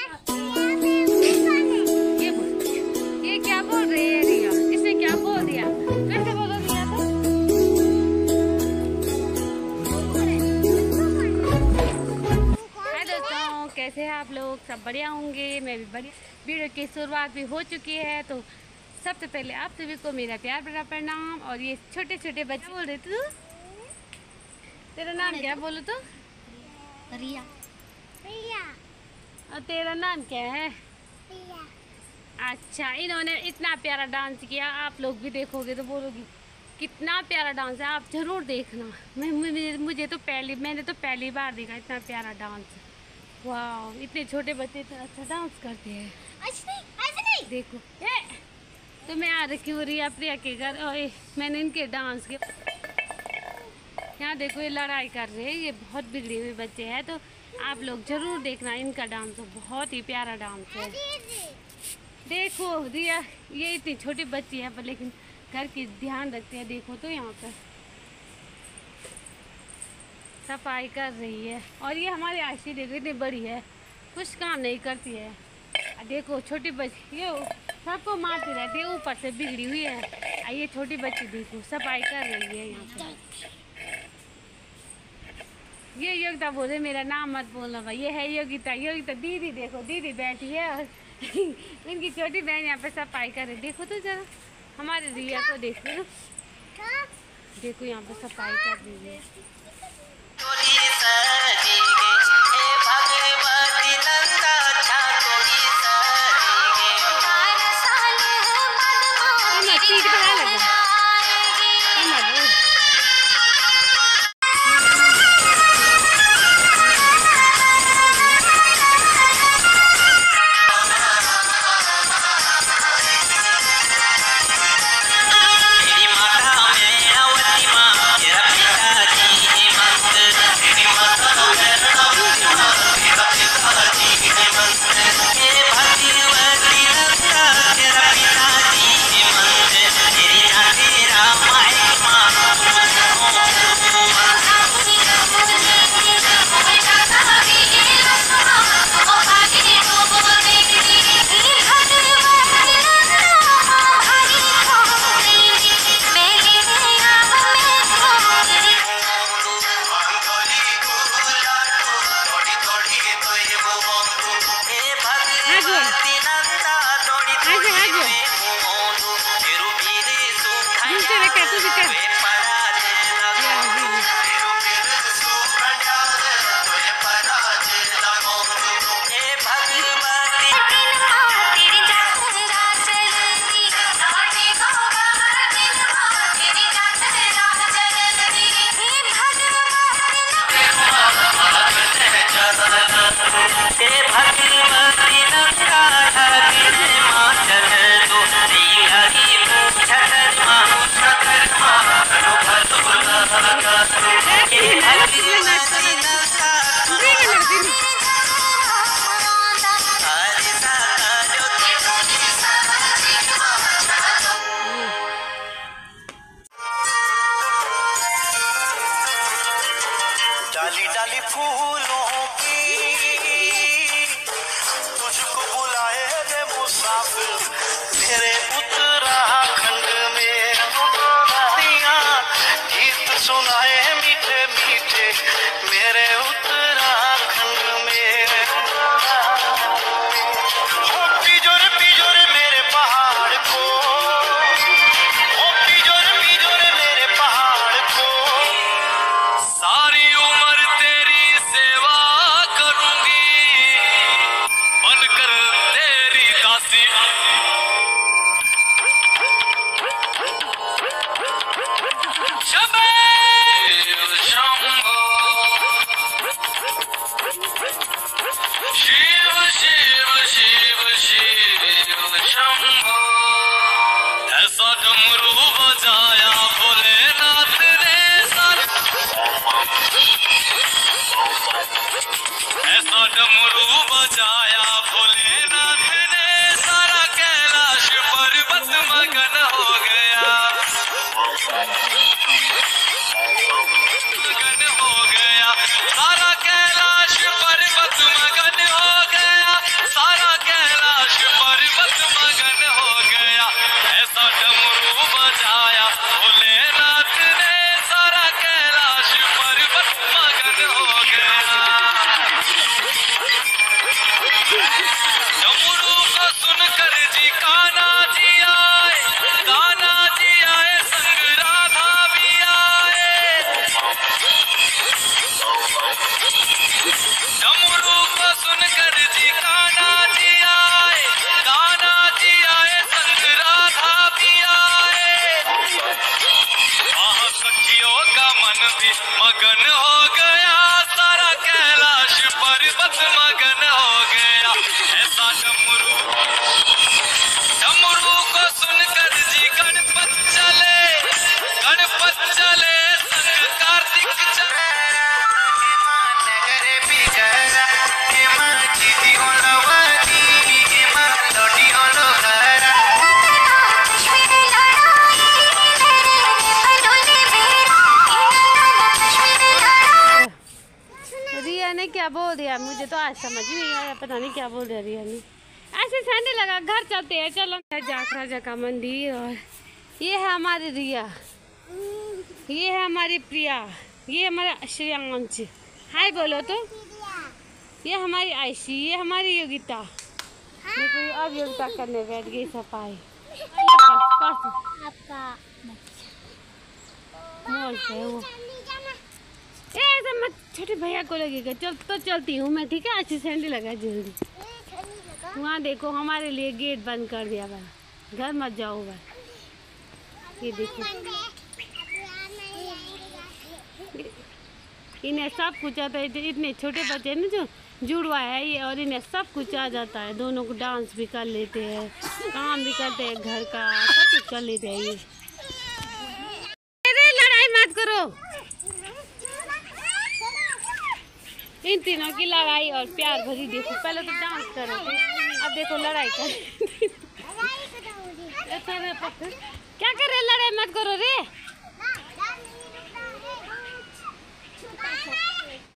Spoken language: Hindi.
ये क्या बोल रही है रिया? इसने क्या बोल दिया? फिर से बोलो रिया तो। हाय दोस्तों, कैसे हैं आप लोग? सब बढ़िया होंगे, मैं भी बढ़िया। वीडियो की शुरुआत भी हो चुकी है, तो सबसे पहले आप सभी को मेरा प्यार भरा प्रणाम। और ये छोटे छोटे बच्चे बोल रहे थे, तेरा नाम क्या बोलो तो? रिया। रिया। और तेरा नाम क्या है? रिया। अच्छा, इन्होंने इतना प्यारा डांस किया, आप लोग भी देखोगे तो बोलोगी कितना प्यारा डांस है। आप जरूर देखना। मैंने तो पहली बार देखा इतना प्यारा डांस। वाह, इतने छोटे बच्चे इतना अच्छा डांस करते हैं। नहीं। देखो तो मैं आ रखी हूँ रिया प्रिया के घर, और मैंने इनके डांस के यहाँ देखो, ये लड़ाई कर रहे हैं। ये बहुत बिगड़े हुए बच्चे हैं, तो आप लोग जरूर देखना इनका डांस। तो बहुत ही प्यारा डांस है। देखो रिया, ये इतनी छोटी बच्ची है पर लेकिन घर की ध्यान रखते हैं। देखो तो यहाँ पर सफाई कर रही है। और ये हमारी आशी देखो इतनी बड़ी है, कुछ काम नहीं करती है। देखो छोटी बच्ची, ये सबको मारती रहती है, ऊपर से बिगड़ी हुई है। ये छोटी बच्ची देखो सफाई कर रही है यहाँ पर। ये योगिता बोले मेरा नाम मत बोलना भाई। ये है योगिता। योगिता दीदी, देखो दीदी बैठी है और इनकी छोटी बहन यहाँ पे सफाई कर रही। देखो तो जरा हमारे रिया को देखो, देखो यहाँ पे सफाई कर रही है। डाली डाली फूलों की तुझको बुलाए रे मुसाफिर मेरे उत्तराखंड में। गीत सुनाए मीठे मीठे मेरे उत्तराखंड में। हो पिजोरे मेरे पहाड़ को, हो पिजोरे मेरे पहाड़ को। सारी उम्र तेरी सेवा करूंगी, बनकर तेरी दासी। शिव शंभो, शिव शिव शिव शिव शंभो। ऐसा डमरू बजाया भोलेनाथ ने ऐसा डमरू बजाया भोलेनाथ ने सारा मगन हो गया, सारा कैलाश पर्वत मगन हो गया। ऐसा डमरू को सुनकर जी गणपत चले संग कार्तिक चले। रिया ने क्या बोल दिया मुझे तो आज समझ ही नहीं आया, पता नहीं क्या बोल दिया रिया ने। ऐसे संडे लगा, घर चलते हैं, चलो। जाख राजा का मंदिर, और ये है हमारी रिया, ये है हमारी प्रिया, ये हमारा श्रेयांश, हाय बोलो तो। ये हमारी आयशी, ये हमारी योगिता। देखो अब योगिता करने बैठ गई सफाई। आपका मॉल से वो ऐसा मत, छोटे भैया को लगेगा। चल तो चलती हूँ मैं, ठीक है। अच्छी सैंडल लगा जल्दी। वहाँ देखो हमारे लिए गेट बंद कर दिया भाई, घर मत जाओ भाई। ये देखो इन्हें सब कुछ आता है, इतने छोटे बच्चे ना जो जुड़वा है ये, और इन्हें सब कुछ आ जाता है। दोनों को डांस भी कर लेते हैं, काम भी करते हैं, घर का सब कुछ कर लेते हैं ये। अरे लड़ाई मत करो, इन तीनों की लड़ाई और प्यार भरी। देखो पहले तो डांस करो, अब देखो लड़ाई कर। क्या कर रहे, लड़ाई मत करो रे।